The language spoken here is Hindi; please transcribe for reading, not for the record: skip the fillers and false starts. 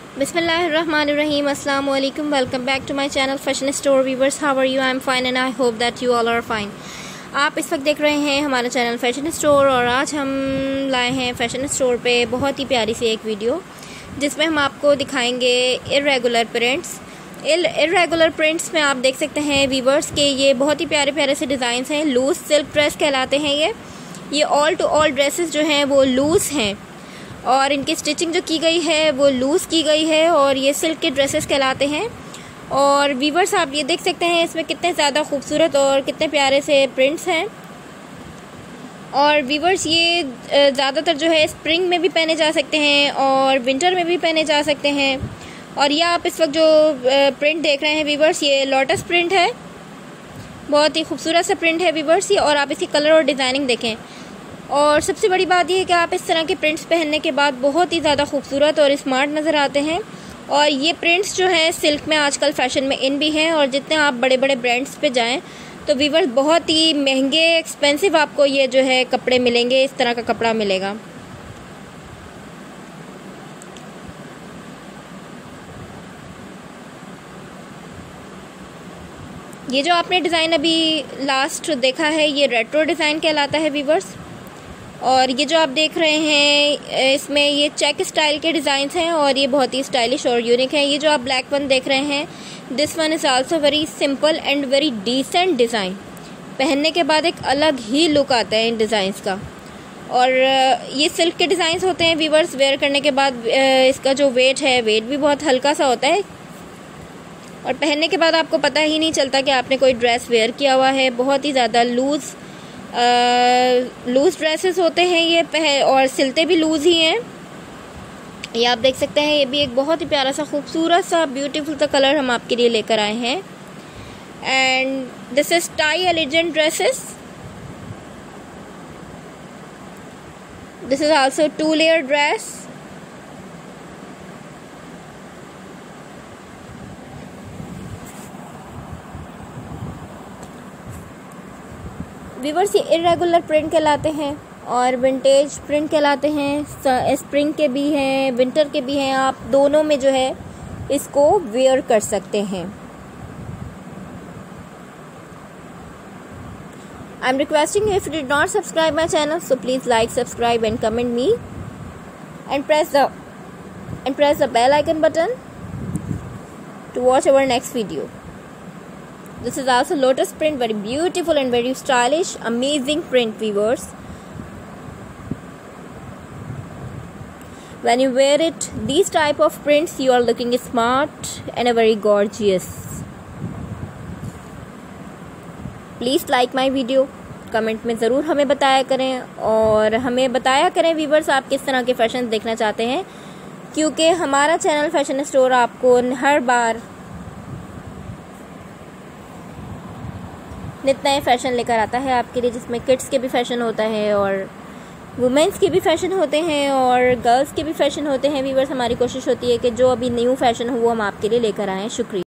Bismillahirrahmanirrahim. Assalamu alaikum. Welcome back to my channel Fashion Store Viewers. How are you? I'm fine and I hope that you all are fine. आप इस वक्त देख रहे हैं हमारा चैनल फैशन स्टोर और आज हम लाए हैं फैशन स्टोर पे बहुत ही प्यारी सी एक वीडियो जिसमें हम आपको दिखाएंगे इर्रेगुलर प्रिंट्स। इर्रेगुलर प्रिंट्स में आप देख सकते हैं वीवर्स के ये बहुत ही प्यारे प्यारे से डिज़ाइंस हैं। लूज सिल्क ड्रेस कहलाते हैं ये ऑल टू ऑल ड्रेसेस जो हैं वो लूज़ हैं और इनकी स्टिचिंग जो की गई है वो लूज़ की गई है और ये सिल्क के ड्रेसेस कहलाते हैं। और वीवर्स आप ये देख सकते हैं इसमें कितने ज़्यादा खूबसूरत और कितने प्यारे से प्रिंट्स हैं। और वीवर्स ये ज़्यादातर जो है स्प्रिंग में भी पहने जा सकते हैं और विंटर में भी पहने जा सकते हैं। और ये आप इस वक्त जो प्रिंट देख रहे हैं वीवर्स ये लोटस प्रिंट है, बहुत ही खूबसूरत सा प्रिंट है वीवर्स ये। और आप इसकी कलर और डिज़ाइनिंग देखें और सबसे बड़ी बात यह है कि आप इस तरह के प्रिंट्स पहनने के बाद बहुत ही ज़्यादा खूबसूरत और स्मार्ट नज़र आते हैं। और ये प्रिंट्स जो हैं सिल्क में आजकल फैशन में इन भी हैं और जितने आप बड़े बड़े ब्रांड्स पे जाएं तो वीवर्स बहुत ही महंगे एक्सपेंसिव आपको ये जो है कपड़े मिलेंगे, इस तरह का कपड़ा मिलेगा। ये जो आपने डिज़ाइन अभी लास्ट देखा है ये रेट्रो डिज़ाइन कहलाता है वीवर्स। और ये जो आप देख रहे हैं इसमें ये चेक स्टाइल के डिज़ाइंस हैं और ये बहुत ही स्टाइलिश और यूनिक हैं। ये जो आप ब्लैक वन देख रहे हैं this one is also very simple and very decent design. पहनने के बाद एक अलग ही लुक आता है इन डिज़ाइंस का। और ये सिल्क के डिज़ाइंस होते हैं वीवर्स। वेयर करने के बाद इसका जो वेट है वेट भी बहुत हल्का सा होता है और पहनने के बाद आपको पता ही नहीं चलता कि आपने कोई ड्रेस वेयर किया हुआ है। बहुत ही ज़्यादा लूज़ ड्रेसेस होते हैं ये और सिलते भी लूज़ ही हैं। ये आप देख सकते हैं ये भी एक बहुत ही प्यारा सा खूबसूरत सा ब्यूटीफुल सा कलर हम आपके लिए लेकर आए हैं। And this is tie elegant dresses. This is also 2 layer dress. Weavers ये इर्रेगुलर प्रिंट कहलाते हैं और विंटेज प्रिंट कहलाते हैं। स्प्रिंग के भी हैं, विंटर के भी हैं, आप दोनों में जो है इसको वेयर कर सकते हैं। I am requesting if you did not subscribe my channel so please like, subscribe and comment me and press the bell icon button to watch our next video. This is also lotus print, very beautiful and very stylish, amazing print viewers. When you wear it, these type of prints, you are looking smart and a very gorgeous. Please like my video. Comment में ज़रूर हमें बताया करें और हमें बताया करें व्यूवर्स आप किस तरह के फैशन देखना चाहते हैं, क्योंकि हमारा चैनल फैशन स्टोर आपको हर बार नित नए फैशन लेकर आता है आपके लिए, जिसमें किड्स के भी फैशन होता है और वुमेन्स के भी फैशन होते हैं और गर्ल्स के भी फैशन होते हैं। व्यूवर्स हमारी कोशिश होती है कि जो अभी न्यू फैशन हो वो हम आपके लिए लेकर आएँ। शुक्रिया।